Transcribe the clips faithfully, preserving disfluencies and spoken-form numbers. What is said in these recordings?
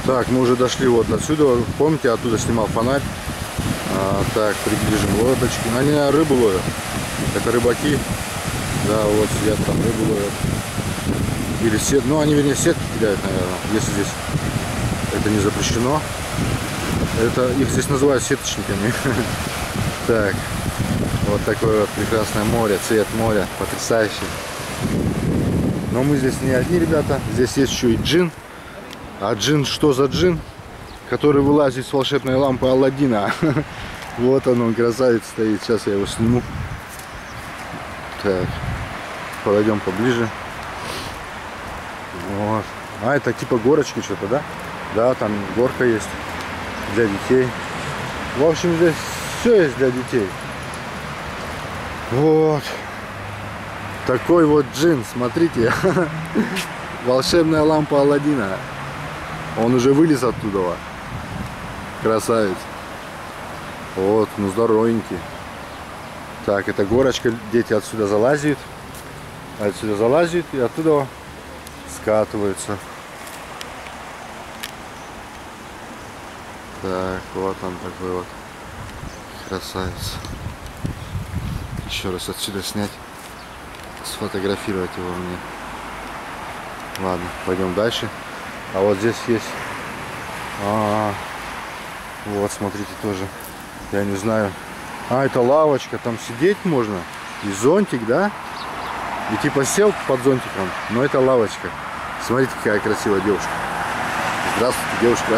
Так, мы уже дошли вот отсюда. Помните, оттуда снимал фонарь. А, так, приближим лодочки. Они рыбу ловят. Это рыбаки. Да, вот сидят там, рыбу ловят. Или сет... Ну, они, вернее, сетки кидают, наверное, если здесь это не запрещено. Это их здесь называют сеточниками. Так, вот такое вот прекрасное море, цвет моря, потрясающий. Но мы здесь не одни, ребята. Здесь есть еще и джин. А джин, что за джин? Который вылазит с волшебной лампы Алладина. Вот он, он, красавец стоит. Сейчас я его сниму. Так, подойдем поближе. Вот. А, это типа горочки что-то, да? Да, там горка есть для детей. В общем, здесь все есть для детей. Вот. Такой вот джин, смотрите. Волшебная лампа Алладина. Он уже вылез оттуда. Красавец. Вот, ну здоровенький. Так, это горочка, дети отсюда залазят. Отсюда залазят и оттуда скатываются. Так, вот он такой вот красавец. Еще раз отсюда снять, сфотографировать его мне. Ладно, пойдем дальше. А вот здесь есть, а, вот смотрите тоже, я не знаю. А, это лавочка, там сидеть можно. И зонтик, да? И типа сел под зонтиком, но это лавочка. Смотрите, какая красивая девушка. Здравствуйте, девушка.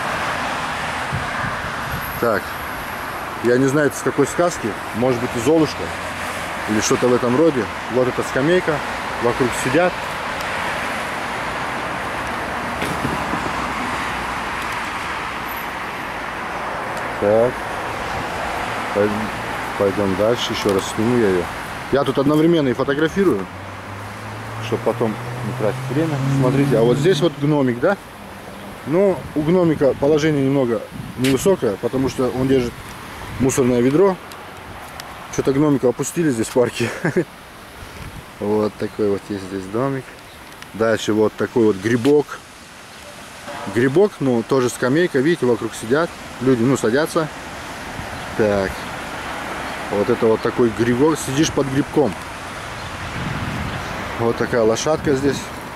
Так, я не знаю, это с какой сказки. Может быть, из Золушка или что-то в этом роде. Вот эта скамейка, вокруг сидят. Так, пойдем дальше, еще раз сниму я ее. Я тут одновременно и фотографирую, чтобы потом не тратить время. Смотрите, а вот здесь вот гномик, да? Но у гномика положение немного невысокое, потому что он держит мусорное ведро. Что-то гномика опустили здесь в парке. Вот такой вот есть здесь домик. Дальше вот такой вот грибок. Грибок, ну тоже скамейка, видите, вокруг сидят люди, ну садятся. Так, вот это вот такой грибок, сидишь под грибком. Вот такая лошадка здесь,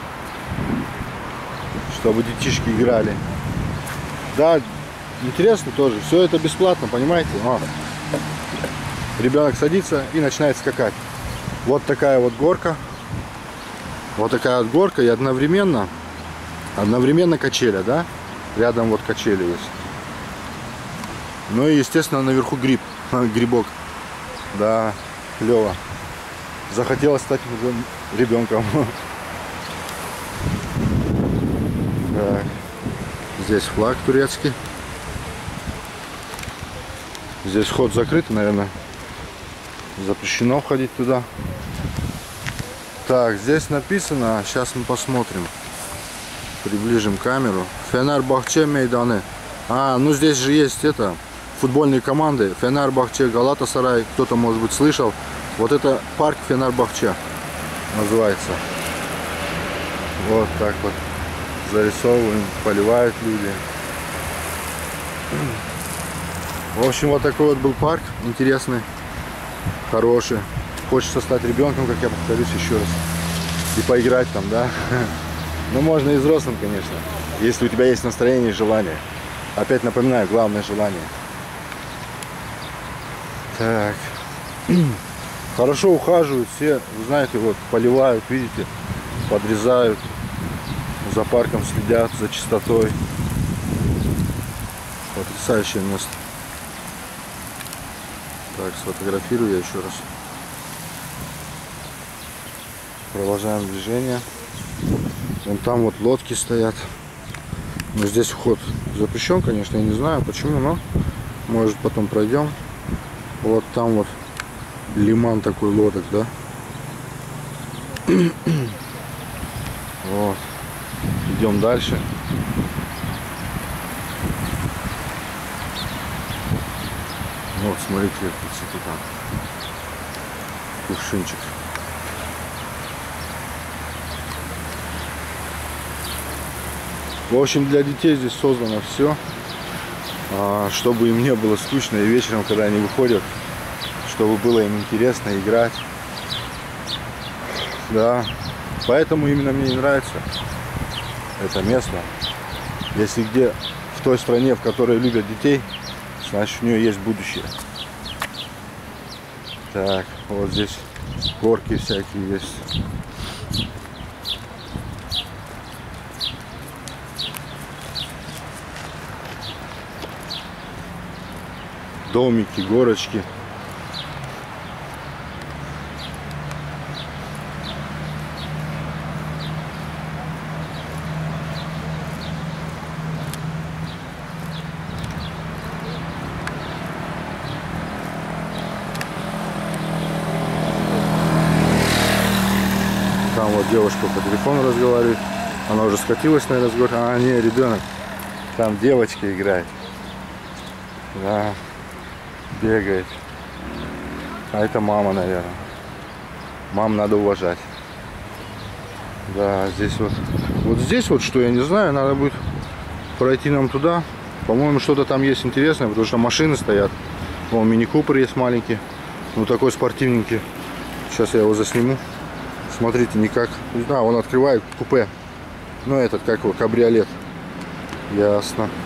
чтобы детишки играли. Да, интересно тоже, все это бесплатно, понимаете? О, ребенок садится и начинает скакать. Вот такая вот горка, вот такая вот горка и одновременно Одновременно качеля, да? Рядом вот качели есть. Ну и, естественно, наверху гриб. Грибок. Да, клево. Захотелось стать уже ребенком. Так. Здесь флаг турецкий. Здесь вход закрыт, наверное. Запрещено входить туда. Так, здесь написано, сейчас мы посмотрим. Приближим камеру. Фенербахче Мейданы. А, ну здесь же есть это, футбольные команды. Фенербахче, Галатасарай. Кто-то, может быть, слышал. Вот это парк Фенербахче называется. Вот так вот зарисовываем, поливают люди. В общем, вот такой вот был парк. Интересный, хороший. Хочется стать ребенком, как я повторюсь еще раз. И поиграть там, да. Ну, можно и взрослым, конечно, если у тебя есть настроение и желание. Опять напоминаю, главное желание. Так. Хорошо ухаживают все, вы знаете, вот поливают, видите, подрезают, за парком следят, за чистотой. Потрясающее место. Так, сфотографирую я еще раз. Продолжаем движение. Вон там вот лодки стоят. Но здесь вход запрещен, конечно, я не знаю почему, но может потом пройдем. Вот там вот лиман такой лодок, да. Вот. Идем дальше. Вот, смотрите, какие там кувшинчик. В общем, для детей здесь создано все, чтобы им не было скучно и вечером, когда они выходят, чтобы было им интересно играть. Да, поэтому именно мне и нравится это место. Если где в той стране, в которой любят детей, значит у нее есть будущее. Так, вот здесь горки всякие есть. Домики, горочки. Там вот девушка по телефону разговаривает. Она уже скатилась на разговор. А, не, ребенок. Там девочка играет. Да. Бегает. А это мама, наверное. Мам надо уважать. Да, здесь вот. Вот здесь вот, что я не знаю, надо будет пройти нам туда. По-моему, что-то там есть интересное, потому что машины стоят. Вон мини-купер есть маленький. Ну такой спортивненький. Сейчас я его засниму. Смотрите, никак. Да, он открывает купе. Ну этот, как его, кабриолет. Ясно.